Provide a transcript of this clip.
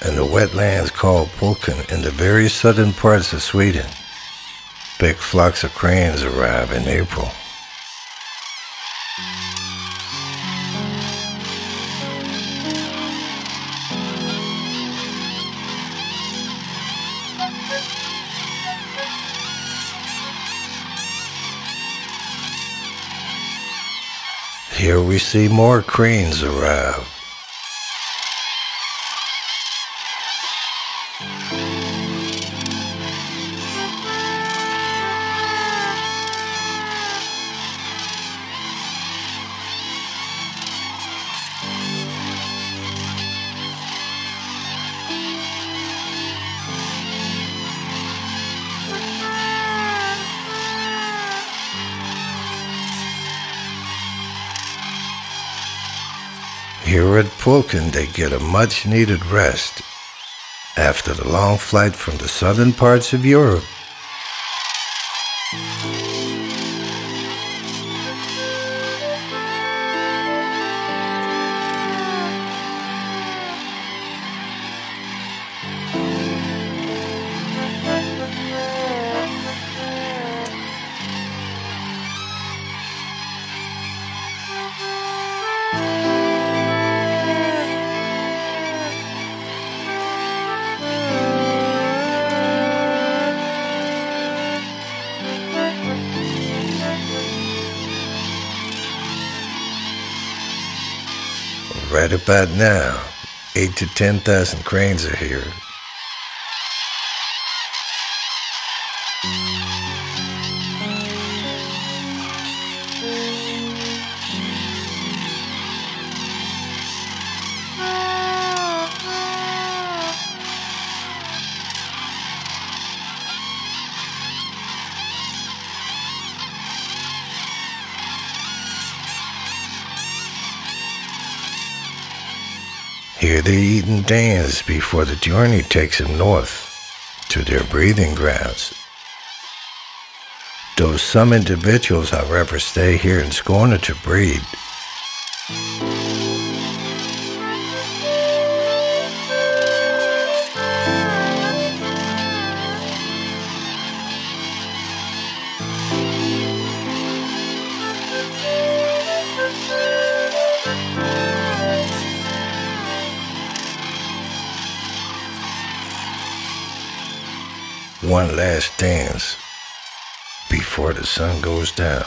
in the wetlands called Pulken in the very southern parts of Sweden. Big flocks of cranes arrive in April. Here we see more cranes arrive. Here at Pulken, they get a much-needed rest after the long flight from the southern parts of Europe. Right about now, 8,000 to 10,000 cranes are here. Here they eat and dance before the journey takes them north to their breeding grounds. Though some individuals, however, stay here in Skåne to breed. One last dance before the sun goes down.